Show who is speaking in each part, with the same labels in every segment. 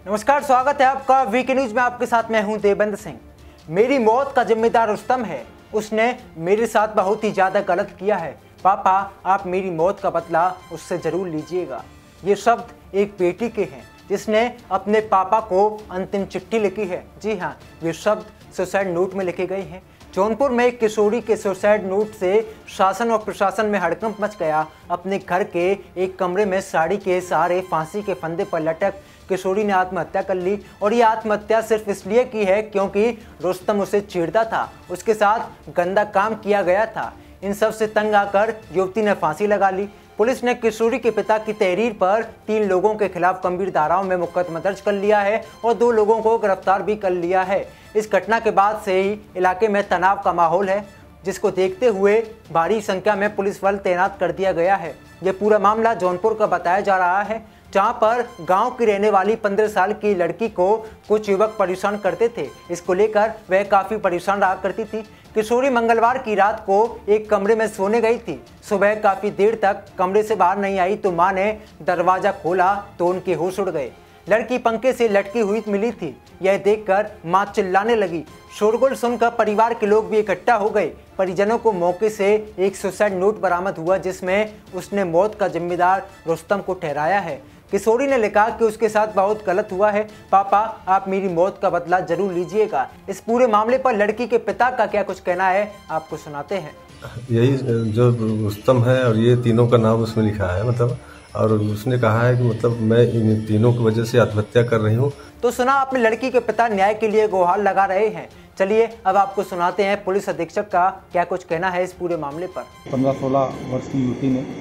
Speaker 1: नमस्कार, स्वागत है आपका वीके न्यूज में। आपके साथ मैं हूं देवेंद्र सिंह। मेरी मौत का जिम्मेदार रुस्तम है। उसने मेरे साथ बहुत ही ज्यादा गलत किया है। पापा, आप मेरी मौत का बदला उससे जरूर लीजिएगा। ये शब्द एक बेटी के हैं जिसने अपने पापा को अंतिम चिट्ठी लिखी है। जी हाँ, ये शब्द सुसाइड नोट में लिखे गए हैं। जौनपुर में एक किशोरी के सुसाइड नोट से शासन और प्रशासन में हड़कंप मच गया। अपने घर के एक कमरे में साड़ी के सहारे फांसी के फंदे पर लटक किशोरी ने आत्महत्या कर ली। और ये आत्महत्या सिर्फ इसलिए की है क्योंकि रुस्तम उसे छेड़ता था, उसके साथ गंदा काम किया गया था। इन सब से तंग आकर युवती ने फांसी लगा ली। पुलिस ने किशोरी के पिता की तहरीर पर 3 लोगों के खिलाफ गंभीर धाराओं में मुकदमा दर्ज कर लिया है और 2 लोगों को गिरफ्तार भी कर लिया है। इस घटना के बाद से ही इलाके में तनाव का माहौल है, जिसको देखते हुए भारी संख्या में पुलिस बल तैनात कर दिया गया है। ये पूरा मामला जौनपुर का बताया जा रहा है, जहां पर गांव की रहने वाली 15 साल की लड़की को कुछ युवक परेशान करते थे। इसको लेकर वह काफी परेशान रहा करती थी। किशोरी मंगलवार की रात को एक कमरे में सोने गई थी। सुबह काफी देर तक कमरे से बाहर नहीं आई तो मां ने दरवाजा खोला तो उनके होश उड़ गए। लड़की पंखे से लटकी हुई मिली थी। यह देखकर मां चिल्लाने लगी। शोरगुल सुनकर परिवार के लोग भी इकट्ठा हो गए। परिजनों को मौके से एक सुसाइड नोट बरामद हुआ जिसमें उसने मौत का जिम्मेदार रुस्तम को ठहराया है। किशोरी ने लिखा कि उसके साथ बहुत गलत हुआ है। पापा, आप मेरी मौत का बदला जरूर लीजिएगा। इस पूरे मामले पर लड़की के पिता का क्या कुछ कहना है, आपको सुनाते हैं।
Speaker 2: यही जो रुस्तम है और ये तीनों का नाम उसमें लिखा है, मतलब, और उसने कहा है कि मतलब मैं इन तीनों की वजह से आत्महत्या कर रही हूँ।
Speaker 1: तो सुना आपने, लड़की के पिता न्याय के लिए गुहार लगा रहे हैं। चलिए अब आपको सुनाते हैं पुलिस अधीक्षक का क्या कुछ कहना है इस पूरे मामले पर।
Speaker 3: 15-16 वर्ष की युवती ने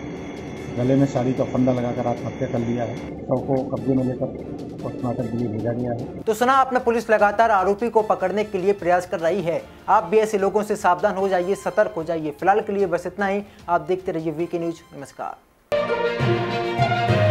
Speaker 3: गले में साड़ी का फंदा लगाकर आत्महत्या कर लिया है। शव को कब्जे में लेकर पोस्टमार्टम के लिए भेजा गया है।
Speaker 1: तो सुना आपने, पुलिस लगातार आरोपी को पकड़ने के लिए प्रयास कर रही है। आप भी ऐसे लोगों से सावधान हो जाइए, सतर्क हो जाइए। फिलहाल के लिए बस इतना ही। आप देखते रहिए वीके न्यूज। नमस्कार।